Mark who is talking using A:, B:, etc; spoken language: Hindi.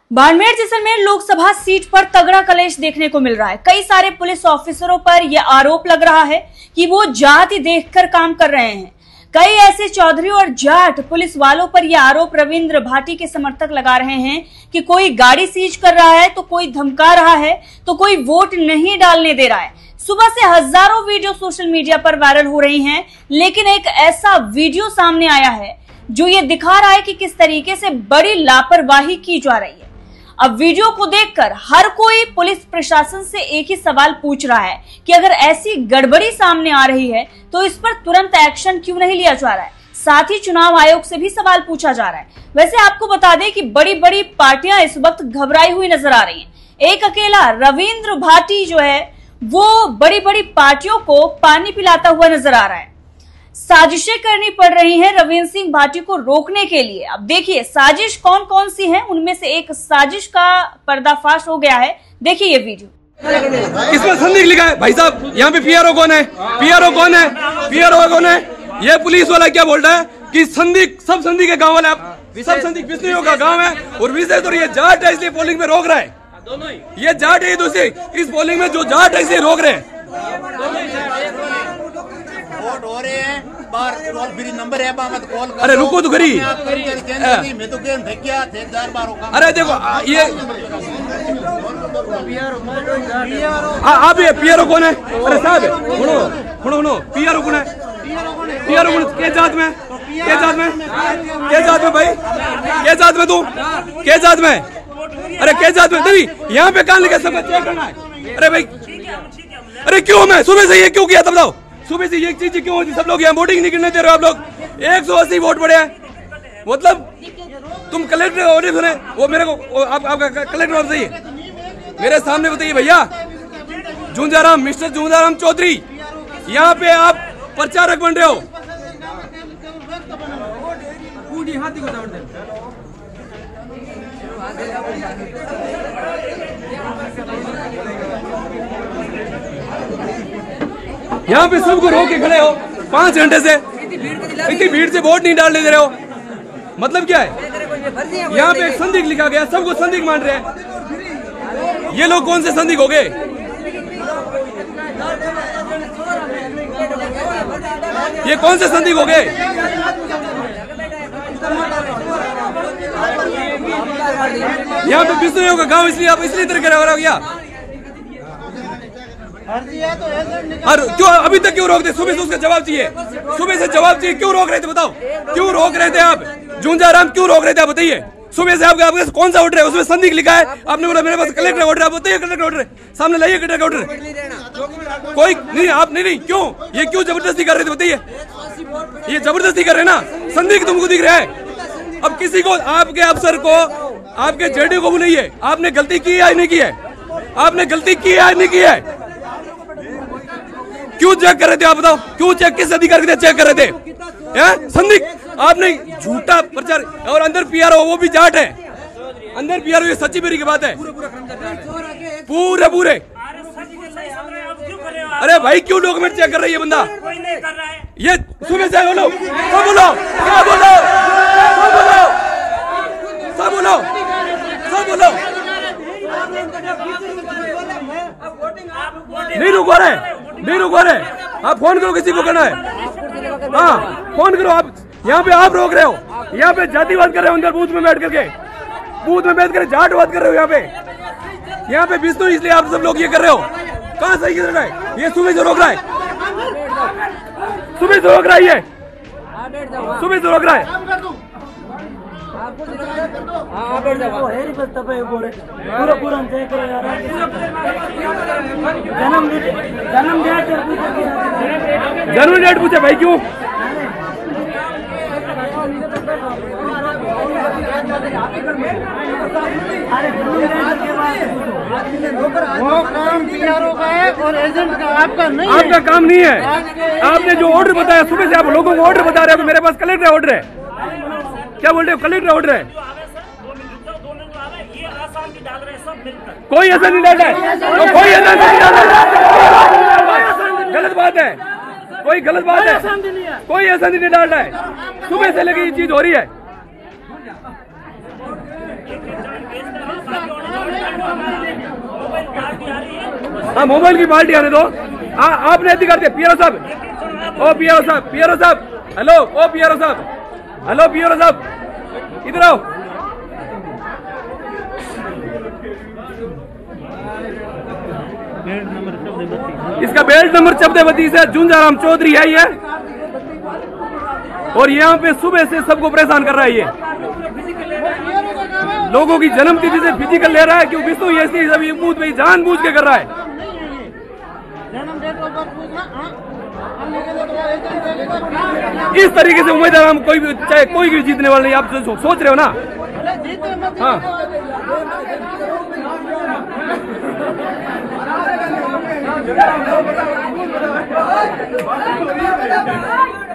A: बाड़मेर जैसलमेर लोकसभा सीट पर तगड़ा कलेश देखने को मिल रहा है। कई सारे पुलिस ऑफिसरों पर यह आरोप लग रहा है कि वो जाति देखकर काम कर रहे हैं। कई ऐसे चौधरी और जाट पुलिस वालों पर यह आरोप रविंद्र भाटी के समर्थक लगा रहे हैं कि कोई गाड़ी सीज कर रहा है तो कोई धमका रहा है तो कोई वोट नहीं डालने दे रहा है। सुबह से हजारों वीडियो सोशल मीडिया पर वायरल हो रही हैं, लेकिन एक ऐसा वीडियो सामने आया है जो ये दिखा रहा है कि किस तरीके से बड़ी लापरवाही की जा रही है। अब वीडियो को देखकर हर कोई पुलिस प्रशासन से एक ही सवाल पूछ रहा है कि अगर ऐसी गड़बड़ी सामने आ रही है तो इस पर तुरंत एक्शन क्यों नहीं लिया जा रहा है। साथ ही चुनाव आयोग से भी सवाल पूछा जा रहा है। वैसे आपको बता दें कि बड़ी बड़ी पार्टियां इस वक्त घबराई हुई नजर आ रही हैं। एक अकेला रविंद्र भाटी जो है वो बड़ी बड़ी पार्टियों को पानी पिलाता हुआ नजर आ रहा है। साजिशें करनी पड़ रही हैं रविंद्र सिंह भाटी को रोकने के लिए। अब देखिए साजिश कौन कौन सी है, उनमें से एक साजिश का पर्दाफाश हो गया है। देखिए ये वीडियो।
B: इसमें संदिग्ध लिखा है। भाई साहब यहाँ पे पीआरओ कौन है? पीआरओ कौन है? पीआरओ कौन है? ये पुलिस वाला क्या बोल रहा है कि संदिग्ध सब संदिग्ध के गाँव वाले, सब संदिग्ध बिस्तियों का गाँव है और विजय तो ये जाट है इसलिए पोलिंग में रोक रहा है। ये जाट है दूसरी, इस पोलिंग में जो जाट है इसलिए रोक रहे हैं।
C: वोट हो रहे हैं बार टोल फ्री नंबर है मत कॉल कर।
B: अरे रुको तो करी
C: मैं तो गेम थे क्या थे 4 बार होगा।
B: अरे देखो ये आप ये पीआरओ कौन है? अरे साहब सुनो पीआरओ कौन है? पीआरओ कौन के जात में? के जात में? के जात में भाई? के जात में तू? के जात में? अरे के जात में तभी यहाँ पे कान लेके सब चेक करना है। अरे भाई अरे क्यों मैं सुबह से ये क्यों किया तब बताओ? सुबह से ये चीज क्यों होती? सब लोग यहाँ वोटिंग नहीं करने दे रहे हो। आप लोग 180 वोट पड़े हैं, मतलब तुम कलेक्टर ऑर्डर सुने वो मेरे को आपका कलेक्टर ऑर्डर चाहिए मेरे सामने बताइए भैया। झुंझाराम मिस्टर झुंझाराम चौधरी यहाँ पे आप प्रचारक बन रहे हो। यहाँ पे सबको रोक के खड़े हो 5 घंटे से, इतनी भीड़ से वोट नहीं डालने दे रहे हो, मतलब क्या है? यहाँ पे एक संदिग्ध लिखा गया, सबको संदिग्ध मान रहे हैं। ये लोग कौन से संदिग्ध हो गए? ये कौन से संदिग्ध हो गए? यहाँ पे बिस्तियों का गांव इसलिए आप इसलिए तरह हो गया। और क्यों अभी तक क्यों रोक दे? सुबह से उसका जवाब चाहिए, सुबह से जवाब चाहिए। क्यों रोक रहे थे बताओ? क्यों रोक रहे थे आप? झुंझाराम क्यों रोक रहे थे आप बताइए? सुबह से आपके कौन सा ऑर्डर है? उसमें संदिग्ध लिखा है, आपने बोला मेरे पास कलेक्टर ऑर्डर है। आप बताइए कलेक्टर ऑर्डर सामने लाइए, कलेक्टर ऑर्डर। कोई नहीं आप नहीं क्यों ये क्यों जबरदस्ती कर रहे थे बताइए? ये जबरदस्ती कर रहे ना, संदिग्ध तुमको दिख रहा है। अब किसी को आपके अफसर को आपके जेडी को बुलाइए, आपने गलती की है या नहीं की है? आपने गलती की है या नहीं की है? क्यों चेक कर रहे थे आप बताओ? क्यों चेक किस अधिकारी से चेक कर रहे थे? संदिग्ध आपने झूठा प्रचार और अंदर पीआरओ वो भी जाट है, अंदर पीआरओ। ये सच्ची मेरी की बात है पूरे। अरे भाई क्यों डॉक्यूमेंट चेक कर रही है बंदा? ये सुबह से बोलो सब बोलो सब बोलो सब बोलो सब बोलो। नहीं रुको रहे आप फोन करो किसी को करना है। हाँ फोन करो आप। यहाँ पे आप रोक रहे हो, यहाँ पे जातिवाद कर रहे हो अंदर बूथ में बैठ करके जाटवाद कर रहे हो। यहाँ पे बिस्नु इसलिए आप सब लोग ये कर रहे हो। कहाँ सही कर रहा है? ये सुबह से रोक रहा है, सुबह से रोक रहा है, ये सुबह से रोक रहा है। जन्म डेट पूछे भाई क्यों?
C: वो काम पीआरओ का है और एजेंट का, आपका नहीं है।
B: आपका काम नहीं है। आपने जो ऑर्डर बताया सुबह से आप लोगों को ऑर्डर बता रहे हो, मेरे पास कलेक्टर ऑर्डर है। क्या बोल रहे हो? कलेक्टर ऑर्डर है। कोई ऐसा नहीं डाल रहा है, कोई ऐसा नहीं डाल रहा है। गलत बात है, कोई गलत बात है, कोई ऐसा नहीं डाल रहा है। सुबह से लगी ये चीज हो रही है। हाँ, मोबाइल की पार्टी आने दो। आपने अधिकार दिया। पीआरओ साहब, ओ पीआरओ साहब, पीआरओ साहब, हेलो, ओ पीआरओ साहब, हेलो पीआरओ साहब, इधर आओ। इसका बेल्ट नंबर 1432 है। झुंझाराम चौधरी है ये, और यहाँ पे सुबह से सबको परेशान कर रहा है। ये लोगों की जन्मतिथि से फिजिकल ले रहा है। क्यों विष्णु ऐसी सभी मूद में जानबूझ के कर रहा है। इस तरीके से उम्मीदवार हम कोई भी, चाहे कोई भी जीतने वाला नहीं। आप सोच रहे हो ना। हाँ,